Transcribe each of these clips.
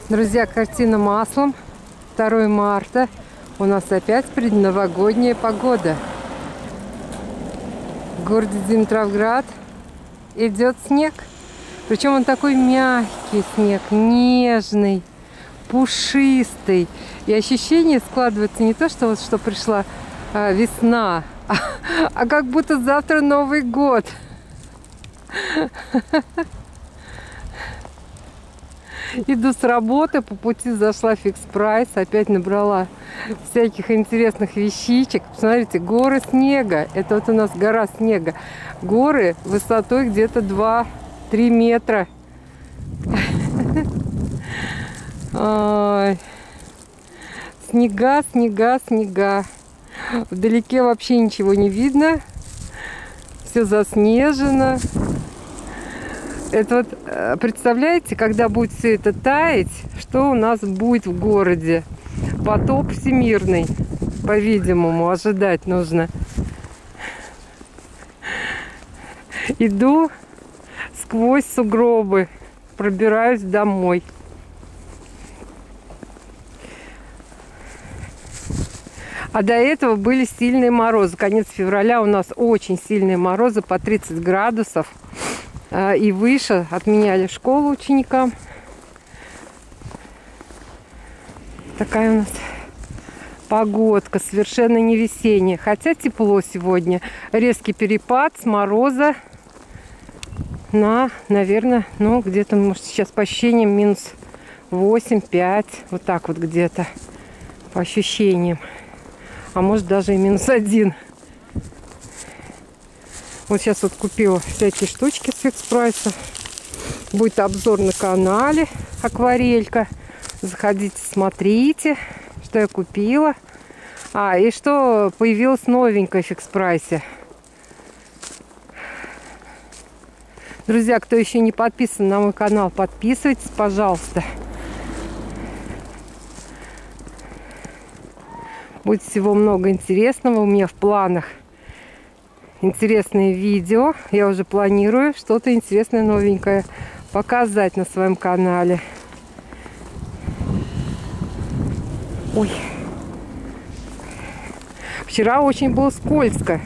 Друзья, картина маслом. 2 марта. У нас опять предновогодняя погода. В городе Димитровград идет снег. Причем он такой мягкий снег, нежный, пушистый. И ощущение складывается не то, что пришла весна, а как будто завтра Новый год. Иду с работы, по пути зашла в Фикс Прайс, опять набрала всяких интересных вещичек. Посмотрите, горы снега. Это вот у нас гора снега. Горы высотой где-то 2-3 метра. Снега, снега, снега. Вдалеке вообще ничего не видно. Все заснежено. Это вот, представляете, когда будет все это таять, что у нас будет в городе? Потоп всемирный, по-видимому, ожидать нужно. Иду сквозь сугробы, пробираюсь домой. А до этого были сильные морозы. Конец февраля у нас очень сильные морозы, по 30 градусов. И выше. Отменяли школу ученикам. Такая у нас погодка, совершенно не весенняя. Хотя тепло сегодня. Резкий перепад с мороза на, наверное, ну где-то, может, сейчас по ощущениям минус 8-5. Вот так вот где-то по ощущениям. А может даже и минус 1. Вот сейчас вот купила всякие штучки с Фикс Прайса. Будет обзор на канале Акварелька. Заходите, смотрите, что я купила. И что появилось новенькое в Фикс Прайсе. Друзья, кто еще не подписан на мой канал, подписывайтесь, пожалуйста. Будет всего много интересного у меня в планах. Интересные видео. Я уже планирую что-то интересное, новенькое показать на своем канале. Ой. Вчера очень было скользко.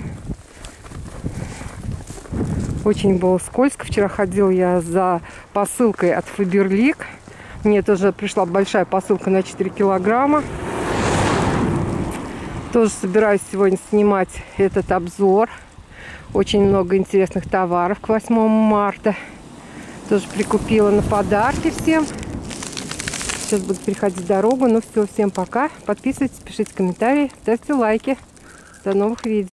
Очень было скользко. Вчера ходил я за посылкой от Faberlic. Мне тоже пришла большая посылка на 4 килограмма. Тоже собираюсь сегодня снимать этот обзор. Очень много интересных товаров к 8 марта. Тоже прикупила на подарки всем. Сейчас буду переходить дорогу. Ну все, всем пока. Подписывайтесь, пишите комментарии, ставьте лайки. До новых видео.